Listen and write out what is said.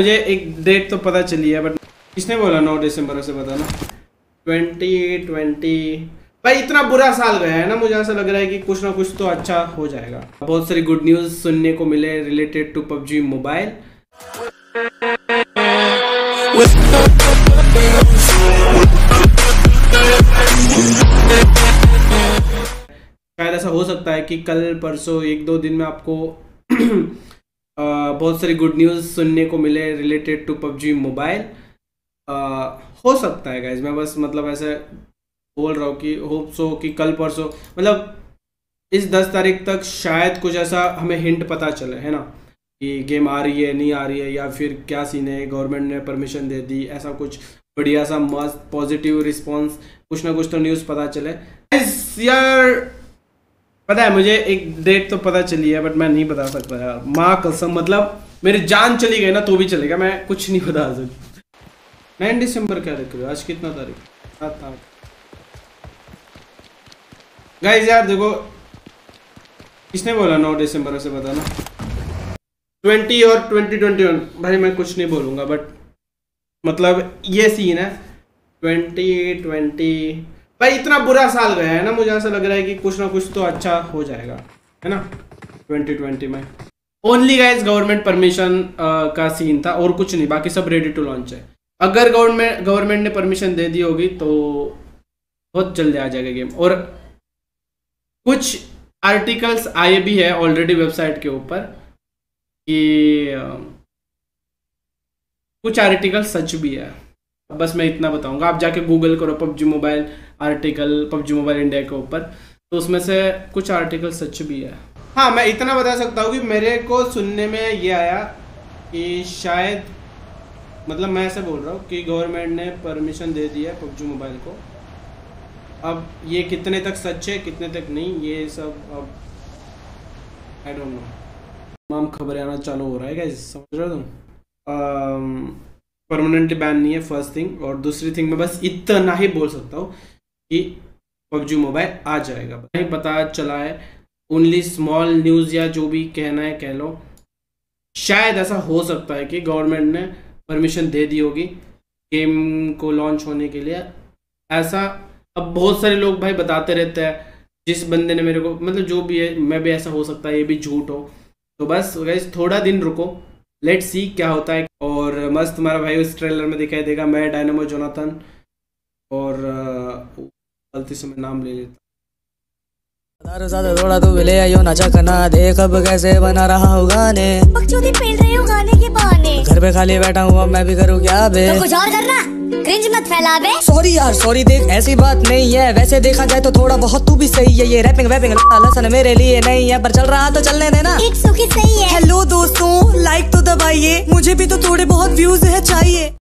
मुझे एक डेट तो पता चली है, बट किसने बोला 9 दिसंबर से बताना। 2020 भाई इतना बुरा साल गया है ना, मुझे ऐसा लग रहा है कि कुछ ना कुछ तो अच्छा हो जाएगा। बहुत सारी गुड न्यूज़ सुनने को मिले रिलेटेड टू पबजी मोबाइल। शायद ऐसा हो सकता है कि कल परसों 1-2 दिन में आपको बहुत सारी गुड न्यूज़ सुनने को मिले रिलेटेड टू पबजी मोबाइल। हो सकता है गाइज, मैं बस मतलब ऐसे बोल रहा हूँ कि होप सो कि कल परसों मतलब इस 10 तारीख तक शायद कुछ ऐसा हमें हिंट पता चले, है ना, कि गेम आ रही है नहीं आ रही है या फिर क्या सीन है, गवर्नमेंट ने परमिशन दे दी, ऐसा कुछ बढ़िया सा मस्त पॉजिटिव रिस्पॉन्स, कुछ ना कुछ तो न्यूज़ पता चले यार। पता है मुझे एक डेट तो पता चली है, बट मैं नहीं बता सकता यार, माँ कसम, मतलब मेरी जान चली गई ना तो भी चलेगा, मैं कुछ नहीं बता सकता। 9 दिसंबर क्या लिख रहे हो, आज कितना तारीख? 7 गाइस यार देखो, किसने बोला 9 दिसंबर से बताना। 20 और 2021 भाई मैं कुछ नहीं बोलूँगा, बट मतलब ये सीन है 2020 भाई इतना बुरा साल गया है ना, मुझे ऐसा लग रहा है कि कुछ ना कुछ तो अच्छा हो जाएगा, है ना। 2020 में ओनली गाइस गवर्नमेंट परमिशन का सीन था और कुछ नहीं, बाकी सब रेडी टू लॉन्च है। अगर गवर्नमेंट ने परमिशन दे दी होगी तो बहुत जल्दी आ जाएगा गेम। और कुछ आर्टिकल्स आए भी है ऑलरेडी वेबसाइट के ऊपर कि कुछ आर्टिकल सच भी है। बस मैं इतना बताऊंगा, आप जाके गूगल करो PUBG mobile article, PUBG mobile India के ऊपर, तो उसमें से कुछ आर्टिकल सच भी है। हाँ मैं इतना बता सकता हूँ कि मेरे को सुनने में ये आया कि शायद, मतलब मैं ऐसे बोल रहा हूँ कि गवर्नमेंट ने परमिशन दे दी है पबजी मोबाइल को। अब ये कितने तक सच है कितने तक नहीं, ये सब अब आई डोंट नो। तमाम खबरें आना चालू हो रहा है गाइस, समझ रहे हो तुम। परमानेंटली बैन नहीं है फर्स्ट थिंग, और दूसरी थिंग मैं बस इतना ही बोल सकता हूँ कि पबजी मोबाइल आ जाएगा। नहीं पता चला है, ओनली स्मॉल न्यूज़ या जो भी कहना है कह लो। शायद ऐसा हो सकता है कि गवर्नमेंट ने परमिशन दे दी होगी गेम को लॉन्च होने के लिए, ऐसा अब बहुत सारे लोग भाई बताते रहते हैं। जिस बंदे ने मेरे को, मतलब जो भी है, मैं भी ऐसा हो सकता है ये भी झूठ हो, तो बस गाइस थोड़ा दिन रुको, लेट्स सी क्या होता है। और मस्त तुम्हारा भाई उस ट्रेलर में दिखाई देगा, मैं डायनामो जोनाथन, और गलती से मैं नाम ले लेता। थोड़ा तू ले आयो नाचा करना, देख अब कैसे बना रहा हूँ गाने, बकचोदी पेल रही हूँ गाने के बहाने, घर पे खाली बैठा हूँ अब मैं भी करूँ क्या बे, तो कुछ और करना, क्रिंज मत फैला बे। सॉरी यार सॉरी, देख ऐसी बात नहीं है, वैसे देखा जाए तो थोड़ा बहुत तू भी सही है, ये रैपिंग लसन मेरे लिए नहीं है, पर चल रहा तो चलने देना, एक सुखी सही है। हेलो दोस्तों, लाइक तो दबाइए, मुझे भी तो थोड़े बहुत व्यूज है चाहिए।